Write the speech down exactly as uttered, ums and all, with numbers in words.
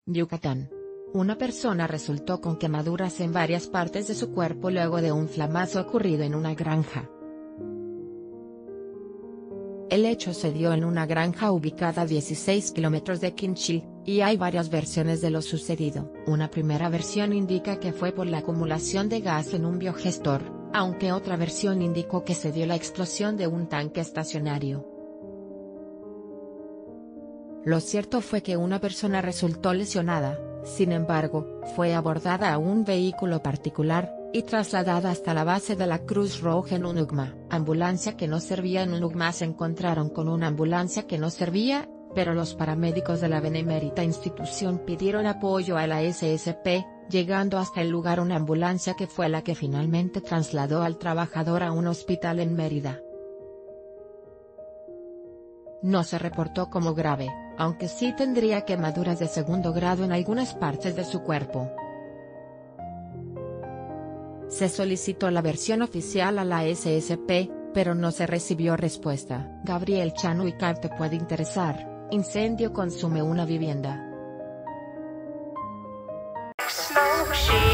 Yucatán. Una persona resultó con quemaduras en varias partes de su cuerpo luego de un flamazo ocurrido en una granja. El hecho se dio en una granja ubicada a dieciséis kilómetros de Quinchil, y hay varias versiones de lo sucedido. Una primera versión indica que fue por la acumulación de gas en un biogestor, aunque otra versión indicó que se dio la explosión de un tanque estacionario. Lo cierto fue que una persona resultó lesionada, sin embargo, fue abordada a un vehículo particular, y trasladada hasta la base de la Cruz Roja en Unugma. Ambulancia que no servía en Unugma se encontraron con una ambulancia que no servía, pero los paramédicos de la benemérita institución pidieron apoyo a la S S P, llegando hasta el lugar una ambulancia que fue la que finalmente trasladó al trabajador a un hospital en Mérida. No se reportó como grave, aunque sí tendría quemaduras de segundo grado en algunas partes de su cuerpo. Se solicitó la versión oficial a la S S P, pero no se recibió respuesta. Gabriel Chanuicar te puede interesar: incendio consume una vivienda.